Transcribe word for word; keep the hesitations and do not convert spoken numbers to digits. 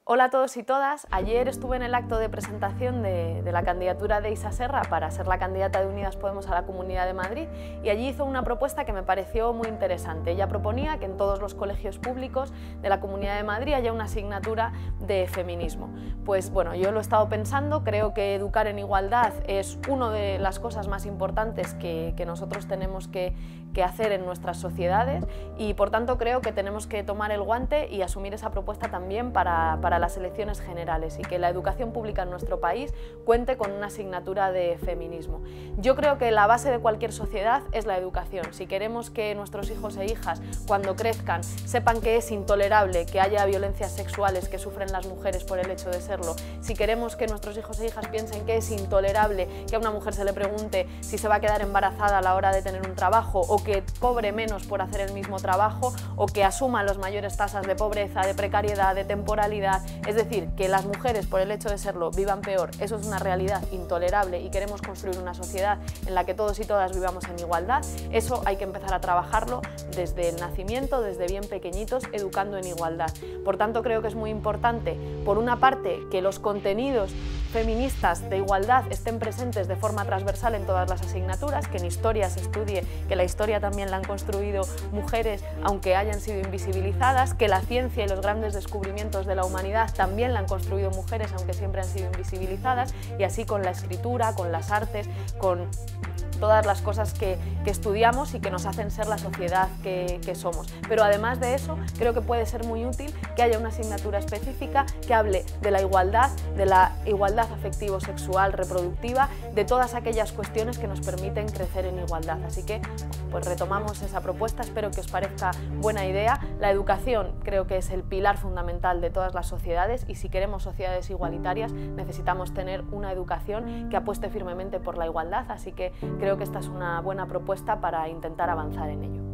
Hola a todos y todas. Ayer estuve en el acto de presentación de, de la candidatura de Isa Serra para ser la candidata de Unidas Podemos a la Comunidad de Madrid y allí hizo una propuesta que me pareció muy interesante. Ella proponía que en todos los colegios públicos de la Comunidad de Madrid haya una asignatura de feminismo. Pues bueno, yo lo he estado pensando, creo que educar en igualdad es una de las cosas más importantes que, que nosotros tenemos que, que hacer en nuestras sociedades y por tanto creo que tenemos que tomar el guante y asumir esa propuesta también para, para las elecciones generales y que la educación pública en nuestro país cuente con una asignatura de feminismo. Yo creo que la base de cualquier sociedad es la educación. Si queremos que nuestros hijos e hijas cuando crezcan sepan que es intolerable que haya violencias sexuales que sufren las mujeres por el hecho de serlo, si queremos que nuestros hijos e hijas piensen que es intolerable que a una mujer se le pregunte si se va a quedar embarazada a la hora de tener un trabajo o que cobre menos por hacer el mismo trabajo o que asuma las mayores tasas de pobreza, de precariedad, de temporalidad, es decir, que las mujeres por el hecho de serlo vivan peor, eso es una realidad intolerable y queremos construir una sociedad en la que todos y todas vivamos en igualdad, eso hay que empezar a trabajarlo desde el nacimiento, desde bien pequeñitos, educando en igualdad. Por tanto, creo que es muy importante, por una parte, que los contenidos feministas de igualdad estén presentes de forma transversal en todas las asignaturas, que en historia se estudie que la historia también la han construido mujeres aunque hayan sido invisibilizadas, que la ciencia y los grandes descubrimientos de la humanidad también la han construido mujeres aunque siempre han sido invisibilizadas, y así con la escritura, con las artes, con todas las cosas que, que estudiamos y que nos hacen ser la sociedad que, que somos. Pero además de eso, creo que puede ser muy útil que haya una asignatura específica que hable de la igualdad, de la igualdad afectivo-sexual, reproductiva, de todas aquellas cuestiones que nos permiten crecer en igualdad. Así que pues retomamos esa propuesta, espero que os parezca buena idea. La educación creo que es el pilar fundamental de todas las sociedades y si queremos sociedades igualitarias necesitamos tener una educación que apueste firmemente por la igualdad, así que creo Creo que esta es una buena propuesta para intentar avanzar en ello.